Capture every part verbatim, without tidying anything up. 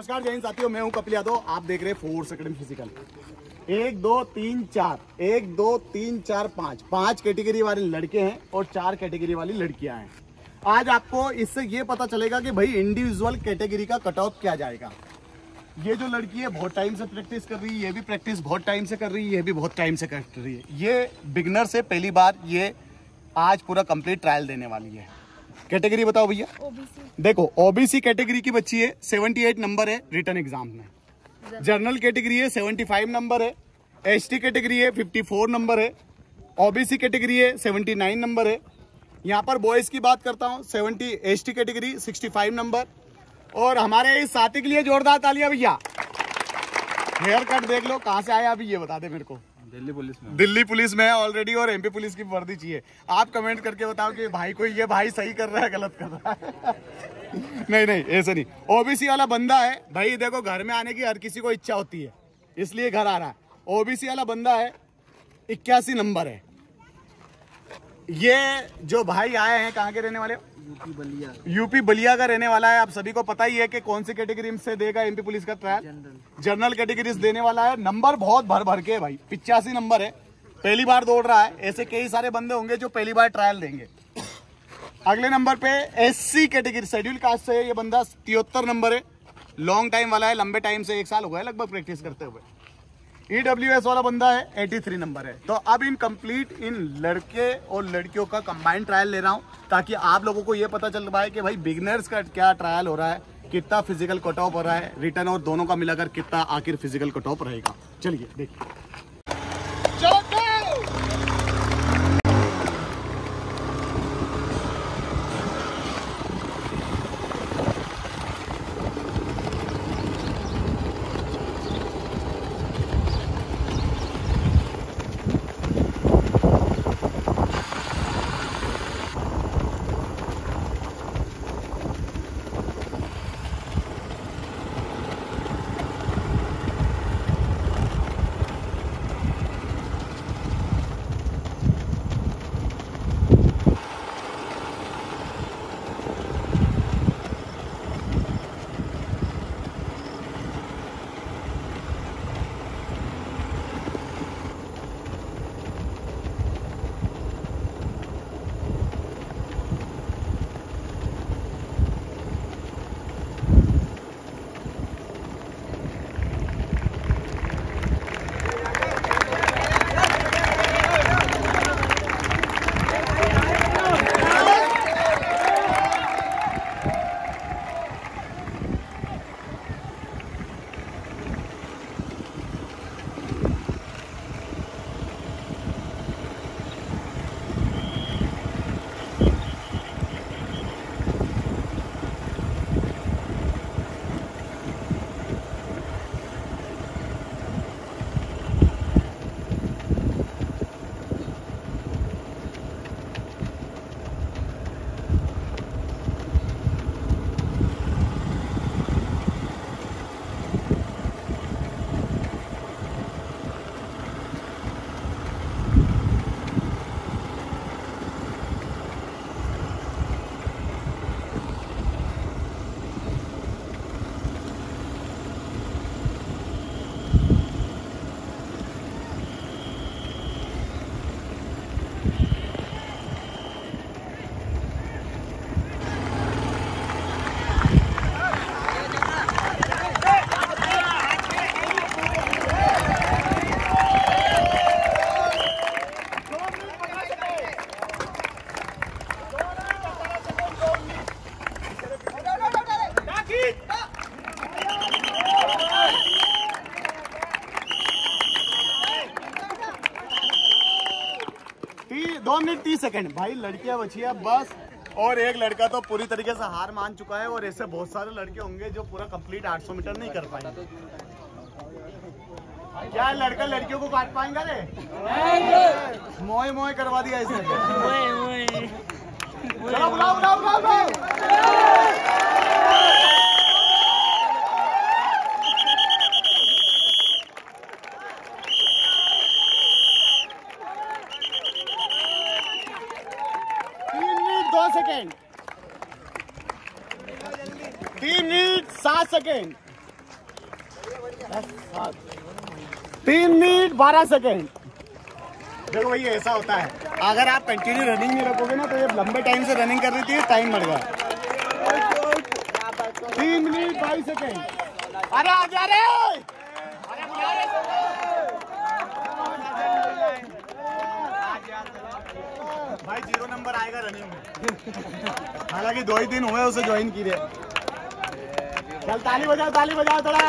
नमस्कार जय हिंद साथियों, मैं हूं कपिल यादव। आप देख रहे हैं फोर्स एकेडमी फिजिकल। एक दो तीन चार एक दो तीन चार पाँच पांच कैटेगरी वाले लड़के हैं और चार कैटेगरी वाली लड़कियां हैं। आज आपको इससे ये पता चलेगा कि भाई इंडिविजुअल कैटेगरी का कट ऑफ क्या जाएगा। ये जो लड़की है बहुत टाइम से प्रैक्टिस कर रही है, ये भी प्रैक्टिस बहुत टाइम से कर रही है, ये भी बहुत टाइम से कर रही है। ये बिगनर से पहली बार ये आज पूरा कंप्लीट ट्रायल देने वाली है। कैटेगरी बताओ भैया। ओबीसी। देखो ओबीसी कैटेगरी की बच्ची है, अठहत्तर नंबर है रिटर्न एग्जाम में। जनरल कैटेगरी है पचहत्तर नंबर है। एसटी कैटेगरी है चौवन नंबर है। ओबीसी कैटेगरी है उन्यासी नंबर है। यहाँ पर बॉयज की बात करता हूँ, सत्तर एसटी कैटेगरी पैंसठ नंबर। और हमारे इस साथी के लिए जोरदार तालियां भैया। हेयर कट देख लो, कहाँ से आया अभी ये बता दे मेरे को। दिल्ली पुलिस में दिल्ली पुलिस में है ऑलरेडी और एमपी पुलिस की वर्दी चाहिए। आप कमेंट करके बताओ कि भाई को ये भाई सही कर रहा है गलत कर रहा है। नहीं नहीं ऐसे नहीं। ओबीसी वाला बंदा है भाई, देखो घर में आने की हर किसी को इच्छा होती है, इसलिए घर आ रहा है। ओबीसी वाला बंदा है, इक्यासी नंबर है। ये जो भाई आए हैं कहाँ के रहने वाले? यूपी बलिया। यूपी बलिया का रहने वाला है। आप सभी को पता ही है कि कौन सी कैटेगरी से देगा एमपी पुलिस का ट्रायल। जनरल जनरल कैटेगरी से देने वाला है। नंबर बहुत भर भर के भाई, पिचासी नंबर है। पहली बार दौड़ रहा है। ऐसे कई सारे बंदे होंगे जो पहली बार ट्रायल देंगे। अगले नंबर पे एससी कैटेगरी शेड्यूल कास्ट से ये बंदा तिहत्तर नंबर है। लॉन्ग टाइम वाला है, लंबे टाइम से एक साल हो गया लगभग प्रैक्टिस करते हुए। ईडब्ल्यूएस वाला बंदा है, तिरासी नंबर है। तो अब इन कंप्लीट इन लड़के और लड़कियों का कंबाइंड ट्रायल ले रहा हूं ताकि आप लोगों को ये पता चल पाए कि भाई बिगनर्स का क्या ट्रायल हो रहा है, कितना फिजिकल कट ऑफ हो रहा है, रिटर्न और दोनों का मिलाकर कितना आखिर फिजिकल कट ऑफ रहेगा। चलिए देखिए। दो मिनट तीस सेकंड भाई। लड़कियां बची है बस, और एक लड़का तो पूरी तरीके से हार मान चुका है। और ऐसे बहुत सारे लड़के होंगे जो पूरा कंप्लीट आठ सौ मीटर नहीं कर पाएंगे। क्या लड़का लड़कियों को काट पाएंगे? रे मोए मोए करवा दिया इसने। चलो बुलाओ बुलाओ बुलाओ बुलाओ। दो सेकेंड, तीन मिनट सात सेकेंड, तीन मिनट बारह सेकेंड। देखो भाई ऐसा होता है, अगर आप कंटिन्यू रनिंग नहीं रखोगे ना तो ये लंबे टाइम से रनिंग कर रही थी, टाइम बढ़ गया। तीन मिनट बाईस सेकेंड। अरे आ जा रे, अरे बुला रे। भाई जीरो नंबर आएगा रनिंग में। हालांकि दो ही दिन हुए उसे ज्वाइन की रहे। चल ताली बजाओ, ताली बजाओ थोड़ा।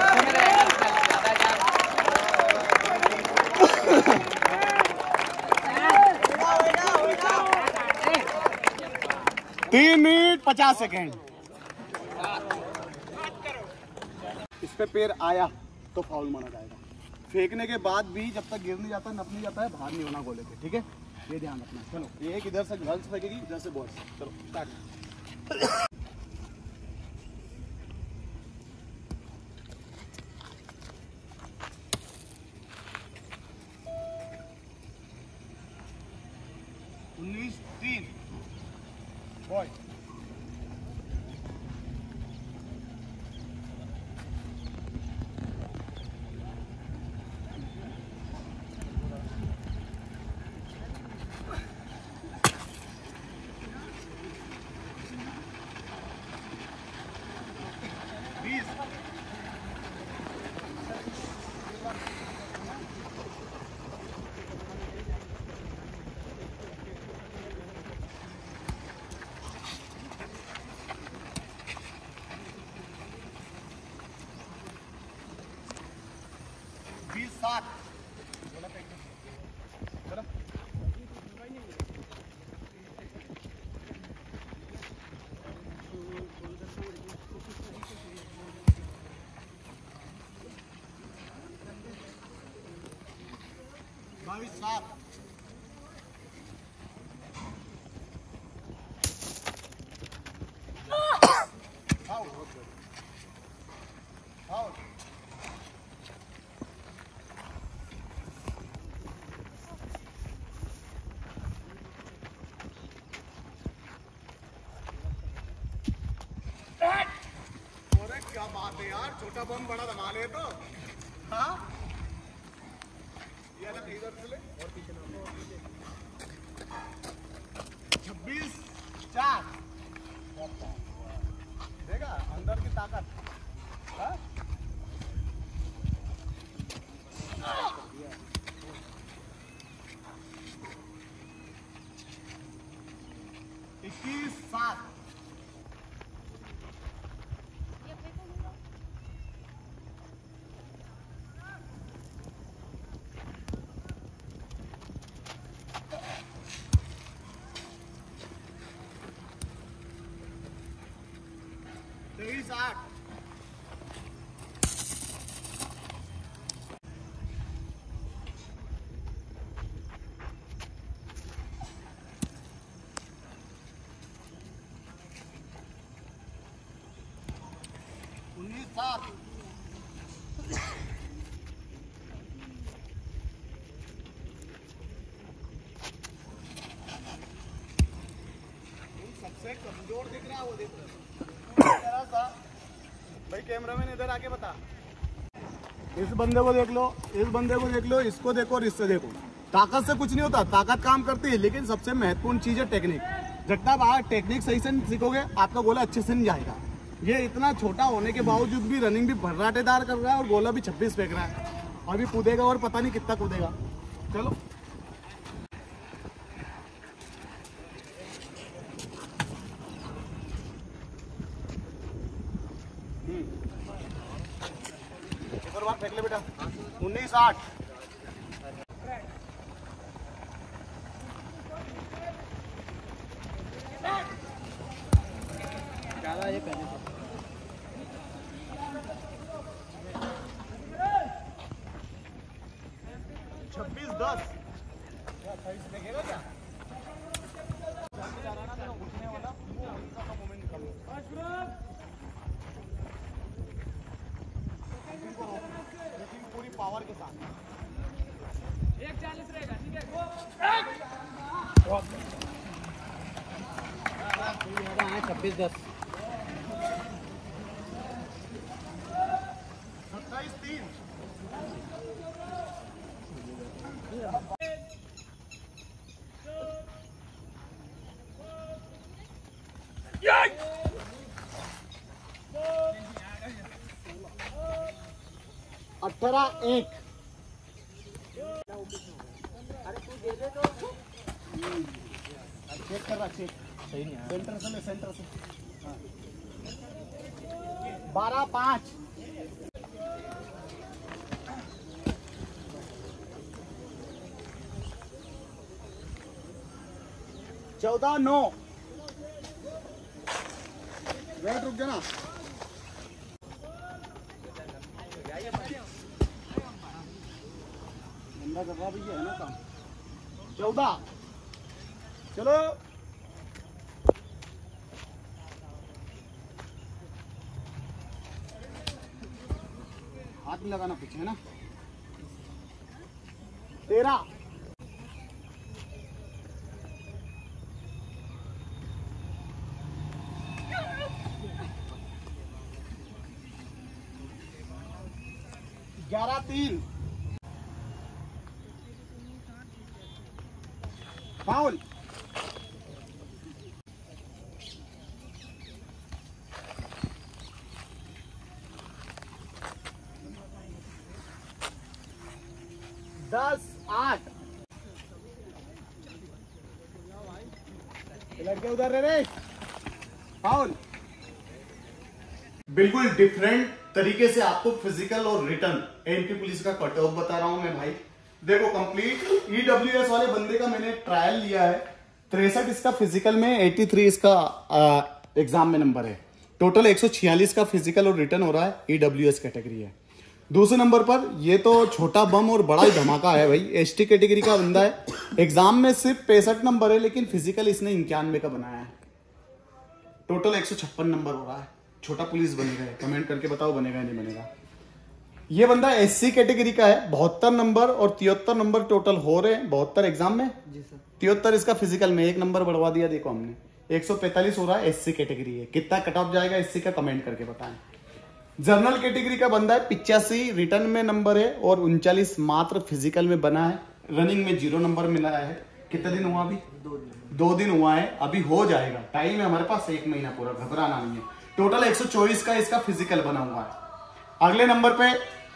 तीन मिनट पचास सेकेंड। इस पे पैर आया तो फाउल माना जाएगा। फेंकने के बाद भी जब तक गिर नहीं जाता, नप नहीं जाता है, बाहर नहीं होना गोले के, ठीक है? ये ध्यान रखना। चलो एक इधर से गर्ल्स फेंकेगी, इधर से बॉयज। चलो स्टार्ट। उन्नीस तीन बॉय। बीस बीस सात। बाईस सात। क्या बात है यार, छोटा बम बड़ा दबा ले तो। हाँ ये अलग इधर से ले और पीछे छब्बीस चार। देखा अंदर की ताकत। हाँ? इक्कीस सात। तेईस आठ। उन्नीस सात। सबसे कमजोर दिख रहा है वो, देख रहा सा। भाई कैमरामैन इधर आके बता। इस बंदे को देख लो, इस बंदे को देख लो, इसको देखो और इससे देखो। ताकत से कुछ नहीं होता, ताकत काम करती है, लेकिन सबसे महत्वपूर्ण चीज है टेक्निक। जब तक आप टेक्निक सही से सीखोगे आपका गोला अच्छे से नहीं जाएगा। ये इतना छोटा होने के बावजूद भी रनिंग भी भर्राटेदार कर रहा है और गोला भी छब्बीस फेंक रहा है। अभी कूदेगा और पता नहीं कितना कूदेगा। चलो एक और बार फेंक ले बेटा। उन्नीस आठ। ज्यादा ये पहले छब्बीस दस। देखेगा क्या उठने वाला मोमेंट निकालो। पूरी पावर के साथ एक चालीस रहेगा, ठीक है? छब्बीस दस। सत्ताईस अठारह एक। चेक कर रहा, चेक सही नहीं है। सेंटर से ले, सेंटर से। हाँ। बारह पाँच। चौदह नौ। वेट रुक जाना। बंदा कर रहा भैया है ना काम। चौदह। चलो हाथ में लगाना पीछे है ना। तेरह। ग्यारह तीन। फाउल। दस आठ। लड़के उधर रहे रे। फाउल। बिल्कुल डिफरेंट तरीके से आपको फिजिकल और रिटर्न एमपी पुलिस का कट ऑफ बता रहा हूं मैं भाई। देखो कंप्लीट ईडब्ल्यूएस वाले बंदे का मैंने ट्रायल लिया है। तिरसठ इसका फिजिकल में, तिरासी इसका एग्जाम में नंबर है। टोटल एक सौ छियालीस का फिजिकल और रिटर्न हो रहा है। ईडब्ल्यूएस कैटेगरी है। दूसरे नंबर पर ये तो छोटा बम और बड़ा ही धमाका है भाई। एसटी कैटेगरी का बंदा है। एग्जाम में सिर्फ पैंसठ नंबर है, लेकिन फिजिकल इसने इक्यानवे का बनाया है। टोटल एक सौ छप्पन नंबर हो रहा है। छोटा पुलिस बन गए। कमेंट करके बताओ बनेगा नहीं बनेगा। ये बंदा एससी कैटेगरी का है। बहत्तर नंबर और तिहत्तर नंबर टोटल हो रहे हैं। बहत्तर एग्जाम में, तिहत्तर इसका फिजिकल में, एक नंबर बढ़वा दिया देखो हमने। एक सौ पैंतालीस हो रहा है। एससी कैटेगरी है। कितना कट ऑफ जाएगा एससी का कमेंट करके बताएं। जनरल कैटेगरी का बंदा है। पिचासी रिटर्न में नंबर है और उनचालीस मात्र फिजिकल में बना है। रनिंग में जीरो नंबर मिला है। कितने दिन हुआ अभी? दो दिन दो दिन हुआ है। अभी हो जाएगा, टाइम है हमारे पास, एक महीना पूरा, घबराना नहीं है। टोटल एक सौ चौबीस का इसका फिजिकल बना हुआ है। अगले नंबर पे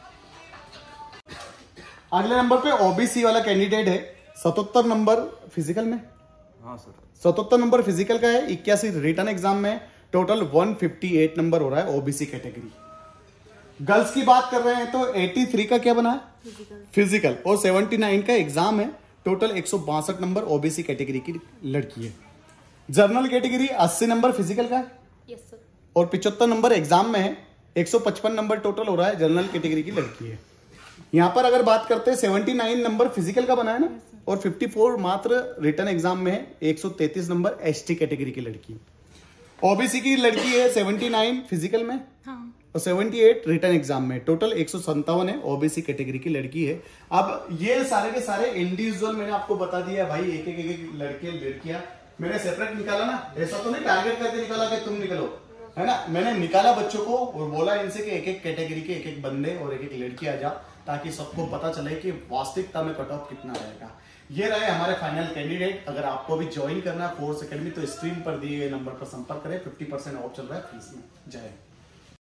अगले नंबर पे ओबीसी वाला कैंडिडेट है। सतहत्तर नंबर फिजिकल में। हाँ सर, सतहत्तर नंबर फिजिकल का है। इक्यासी रिटर्न एग्जाम में। टोटल एक सौ अट्ठावन नंबर हो रहा है ओबीसी कैटेगरी। गर्ल्स की बात कर रहे हैं तो तिरासी का क्या बना है? फिजिकल, फिजिकल और उन्यासी का एग्जाम है। टोटल एक सौ बासठ नंबर ओबीसी कैटेगरी की लड़की है। जनरल कैटेगरी अस्सी नंबर फिजिकल का है। Yes sir. और पिछहत्तर नंबर एग्जाम में है। एक सौ पचपन नंबर टोटल हो रहा है। जनरल कैटेगरी की लड़की है। यहाँ पर अगर बात करते हैं उन्यासी नंबर फिजिकल का बना है ना, और चौवन मात्र रिटर्न एग्जाम में है। एक सौ तैंतीस नंबर एसटी कैटेगरी की लड़की। ओबीसी की लड़की है उन्यासी फिजिकल में। हाँ। और अठहत्तर रिटर्न एग्जाम में। टोटल एक सौ सत्तावन है। ओबीसी कैटेगरी की लड़की है। अब ये सारे के सारे इंडिविजुअल मैंने आपको बता दिया भाई। एक एक एक लड़के लड़कियां मैंने सेपरेट निकाला ना। ऐसा तो नहीं टारगेट करके निकाला कि तुम निकलो, है ना। मैंने निकाला बच्चों को और बोला इनसे कि एक एक कैटेगरी के एक एक बंदे और एक एक लड़की आ जा, ताकि सबको पता चले कि वास्तविकता में कट ऑफ कितना रहेगा। ये रहे हमारे फाइनल कैंडिडेट। अगर आपको भी ज्वाइन करना है फोर्स एकेडमी तो स्क्रीन पर दिए गए नंबर पर संपर्क करें। पचास परसेंट ऑफ चल रहा है फीस में। जय हिंद।